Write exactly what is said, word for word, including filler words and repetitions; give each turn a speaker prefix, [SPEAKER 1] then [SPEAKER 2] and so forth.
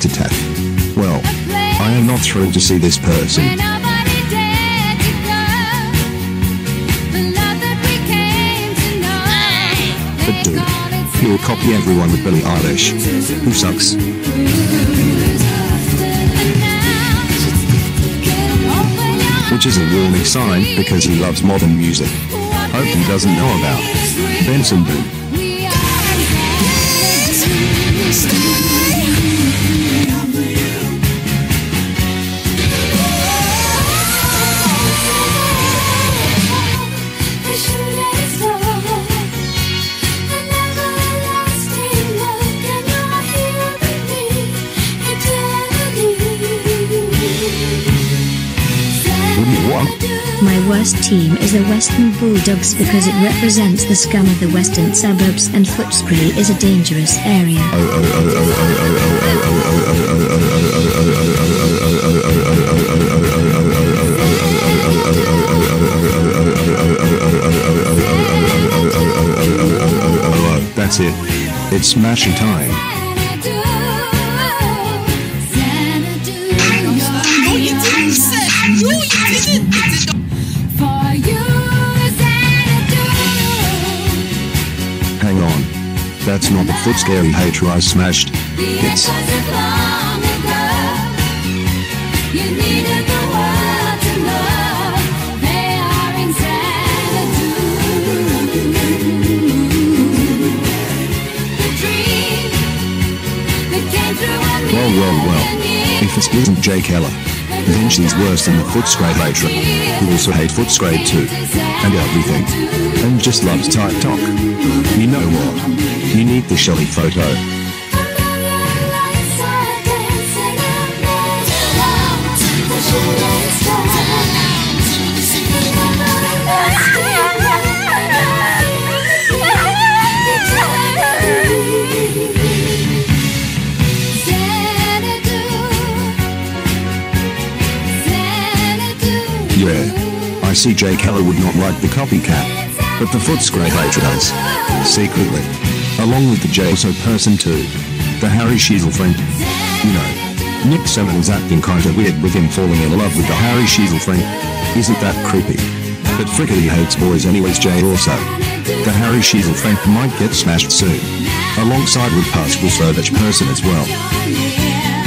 [SPEAKER 1] tit-tat. Well, I am not thrilled to see this person. But dude, he'll copy everyone with Billie Eilish, who sucks. Which is a warning sign because he loves modern music. Hope he doesn't know about Benson Boone.
[SPEAKER 2] My worst team is the Western Bulldogs because it represents the scum of the western suburbs, and Footscray is a dangerous area.
[SPEAKER 1] That's it. It's smashing time. Hang on. That's not the Footscary hater I smashed. It's... Well, well, well. If this isn't Jay Keller, then she's worse than the Footscray hater, who also hate Footscray too, and everything, and just loves TikTok. You know what? You need the Shelly photo. Yeah, I see Jay Keller would not like the copycat, but the Footscray hater does. Secretly. Along with the Jay also person too. The Harry Sheezel friend. You know, Nick Semmons acting kinda weird with him falling in love with the Harry Sheezel friend. Isn't that creepy? But frickety hates boys anyways. Jay also. The Harry Sheezel friend might get smashed soon. Alongside with possible Savage person as well.